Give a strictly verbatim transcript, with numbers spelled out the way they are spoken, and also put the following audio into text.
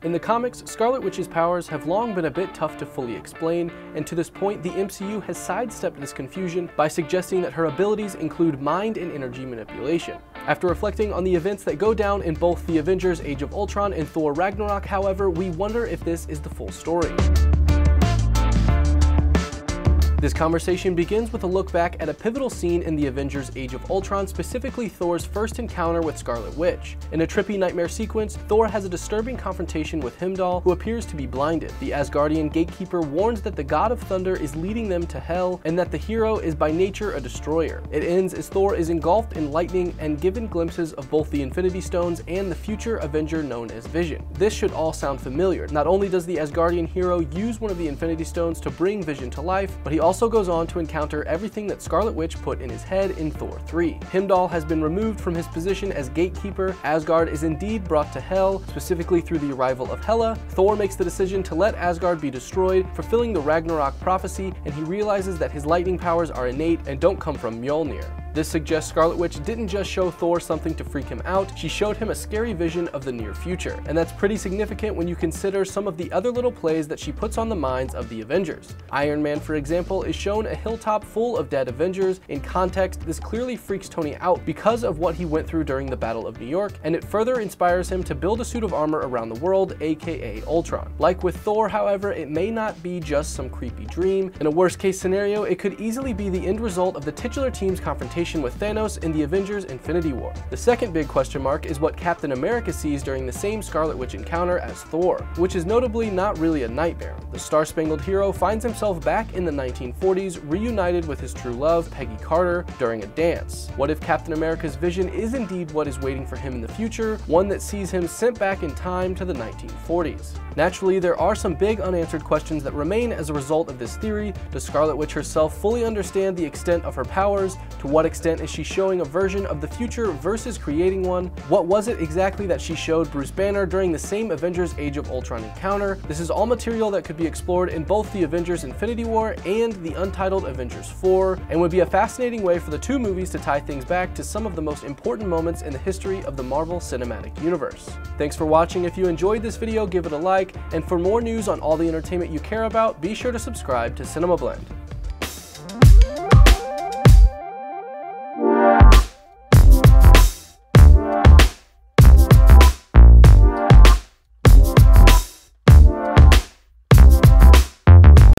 In the comics, Scarlet Witch's powers have long been a bit tough to fully explain, and to this point the M C U has sidestepped this confusion by suggesting that her abilities include mind and energy manipulation. After reflecting on the events that go down in both the Avengers Age of Ultron and Thor Ragnarok, however, we wonder if this is the full story. This conversation begins with a look back at a pivotal scene in the Avengers Age of Ultron, specifically Thor's first encounter with Scarlet Witch. In a trippy nightmare sequence, Thor has a disturbing confrontation with Heimdall, who appears to be blinded. The Asgardian gatekeeper warns that the god of thunder is leading them to hell, and that the hero is by nature a destroyer. It ends as Thor is engulfed in lightning and given glimpses of both the Infinity Stones and the future Avenger known as Vision. This should all sound familiar. Not only does the Asgardian hero use one of the Infinity Stones to bring Vision to life, but he also also goes on to encounter everything that Scarlet Witch put in his head in Thor three. Heimdall has been removed from his position as gatekeeper, Asgard is indeed brought to hell, specifically through the arrival of Hela. Thor makes the decision to let Asgard be destroyed, fulfilling the Ragnarok prophecy, and he realizes that his lightning powers are innate and don't come from Mjolnir. This suggests Scarlet Witch didn't just show Thor something to freak him out, she showed him a scary vision of the near future. And that's pretty significant when you consider some of the other little plays that she puts on the minds of the Avengers. Iron Man, for example, is shown a hilltop full of dead Avengers. In context, this clearly freaks Tony out because of what he went through during the Battle of New York, and it further inspires him to build a suit of armor around the world, aka Ultron. Like with Thor, however, it may not be just some creepy dream. In a worst case scenario, it could easily be the end result of the titular team's confrontation with Thanos in the Avengers Infinity War. The second big question mark is what Captain America sees during the same Scarlet Witch encounter as Thor, which is notably not really a nightmare. The Star-Spangled Hero finds himself back in the nineteen forties, reunited with his true love, Peggy Carter, during a dance. What if Captain America's vision is indeed what is waiting for him in the future, one that sees him sent back in time to the nineteen forties? Naturally, there are some big unanswered questions that remain as a result of this theory. Does Scarlet Witch herself fully understand the extent of her powers? To what extent is she showing a version of the future versus creating one? What was it exactly that she showed Bruce Banner during the same Avengers Age of Ultron encounter? This is all material that could be explored in both the Avengers Infinity War and the untitled Avengers four, and would be a fascinating way for the two movies to tie things back to some of the most important moments in the history of the Marvel Cinematic Universe. Thanks for watching. If you enjoyed this video, give it a like, and for more news on all the entertainment you care about, be sure to subscribe to Cinema Blend.